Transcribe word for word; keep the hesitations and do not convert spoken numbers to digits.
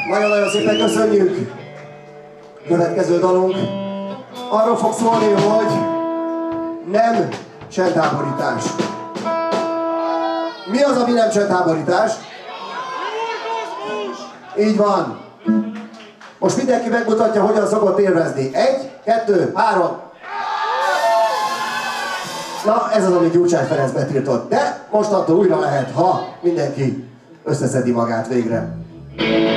Nagyon-nagyon szépen köszönjük! Következő dalunk arról fog szólni, hogy nem csendháborítás. Mi az, ami nem csendháborítás? Így van. Most mindenki megmutatja, hogyan szokott élvezni. Egy, kettő, három. Na, ez az, amit Gyurcsány Ferenc betiltott. De mostantól újra lehet, ha mindenki összeszedi magát végre.